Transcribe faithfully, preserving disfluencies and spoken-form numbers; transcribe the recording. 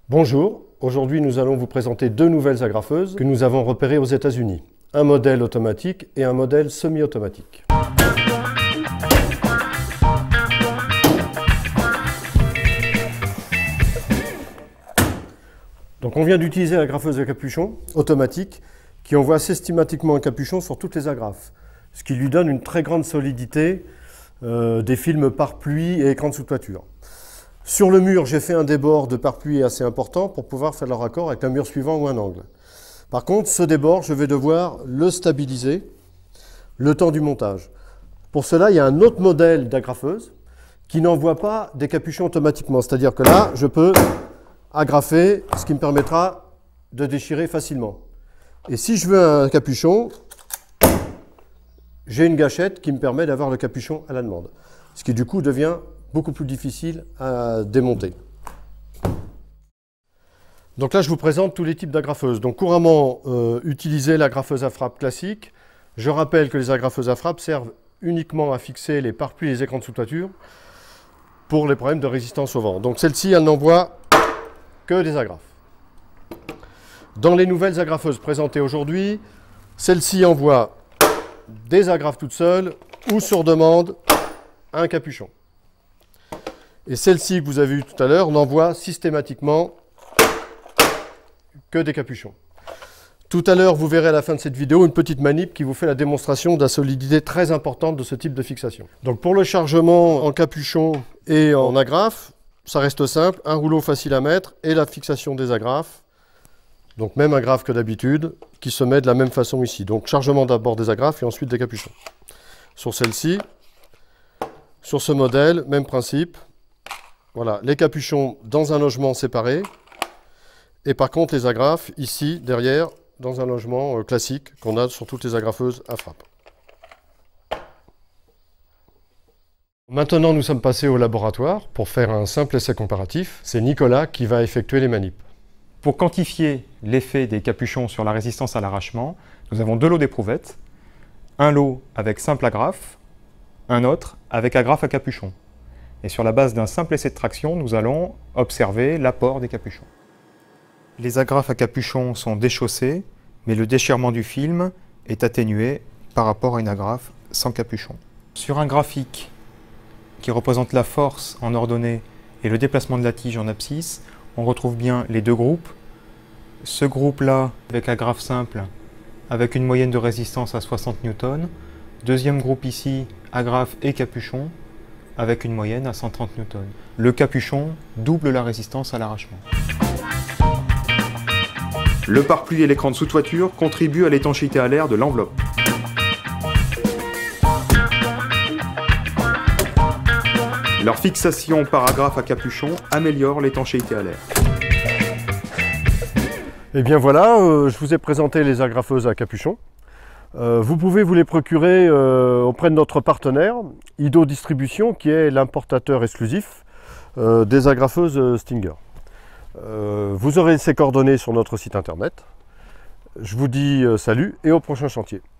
Bonjour, aujourd'hui nous allons vous présenter deux nouvelles agrafeuses que nous avons repérées aux États-Unis. Un modèle automatique et un modèle semi-automatique. Donc on vient d'utiliser l'agrafeuse à capuchon automatique qui envoie systématiquement un capuchon sur toutes les agrafes, ce qui lui donne une très grande solidité euh, des films pare-pluie et écran de sous-toiture. Sur le mur, j'ai fait un débord de pare-pluie assez important pour pouvoir faire le raccord avec un mur suivant ou un angle. Par contre, ce débord, je vais devoir le stabiliser le temps du montage. Pour cela, il y a un autre modèle d'agrafeuse qui n'envoie pas des capuchons automatiquement. C'est-à-dire que là, je peux agrafer, ce qui me permettra de déchirer facilement. Et si je veux un capuchon, j'ai une gâchette qui me permet d'avoir le capuchon à la demande. Ce qui du coup devient beaucoup plus difficile à démonter. Donc là, je vous présente tous les types d'agrafeuses. Donc couramment euh, utilisez l'agrafeuse à frappe classique. Je rappelle que les agrafeuses à frappe servent uniquement à fixer les pare-pluis et les écrans de sous-toiture pour les problèmes de résistance au vent. Donc celle-ci, elle n'envoie que des agrafes. Dans les nouvelles agrafeuses présentées aujourd'hui, celle-ci envoie des agrafes toutes seules ou sur demande un capuchon. Et celle-ci que vous avez vue tout à l'heure n'envoie systématiquement que des capuchons. Tout à l'heure, vous verrez à la fin de cette vidéo une petite manip qui vous fait la démonstration de la solidité très importante de ce type de fixation. Donc pour le chargement en capuchon et en agrafe, ça reste simple, un rouleau facile à mettre et la fixation des agrafes. Donc même agrafe que d'habitude, qui se met de la même façon ici. Donc chargement d'abord des agrafes et ensuite des capuchons. Sur celle-ci, sur ce modèle, même principe. Voilà, les capuchons dans un logement séparé. Et par contre, les agrafes, ici, derrière, dans un logement euh, classique qu'on a sur toutes les agrafeuses à frappe. Maintenant, nous sommes passés au laboratoire pour faire un simple essai comparatif. C'est Nicolas qui va effectuer les manips. Pour quantifier l'effet des capuchons sur la résistance à l'arrachement, nous avons deux lots d'éprouvettes. Un lot avec simple agrafe, un autre avec agrafe à capuchon. Et sur la base d'un simple essai de traction, nous allons observer l'apport des capuchons. Les agrafes à capuchon sont déchaussées, mais le déchirement du film est atténué par rapport à une agrafe sans capuchon. Sur un graphique qui représente la force en ordonnée et le déplacement de la tige en abscisse, on retrouve bien les deux groupes. Ce groupe-là, avec agrafe simple, avec une moyenne de résistance à soixante newtons. Deuxième groupe ici, agrafe et capuchon, avec une moyenne à cent trente newtons. Le capuchon double la résistance à l'arrachement. Le pare-pluie et l'écran de sous-toiture contribuent à l'étanchéité à l'air de l'enveloppe. Leur fixation par agrafe à capuchon améliore l'étanchéité à l'air. Et bien voilà, euh, je vous ai présenté les agrafeuses à capuchon. Euh, vous pouvez vous les procurer euh, auprès de notre partenaire, Ido Distribution, qui est l'importateur exclusif euh, des agrafeuses Stinger. Euh, vous aurez ces coordonnées sur notre site internet. Je vous dis euh, salut et au prochain chantier.